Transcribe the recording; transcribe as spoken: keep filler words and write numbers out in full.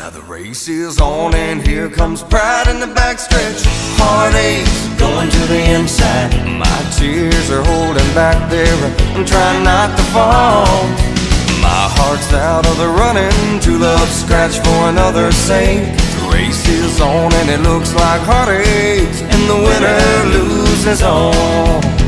Now the race is on and here comes pride in the backstretch. Heartaches going to the inside. My tears are holding back there. I'm trying not to fall. My heart's out of the running. True love scratched for another's sake. The race is on and it looks like heartaches, and the winner loses all.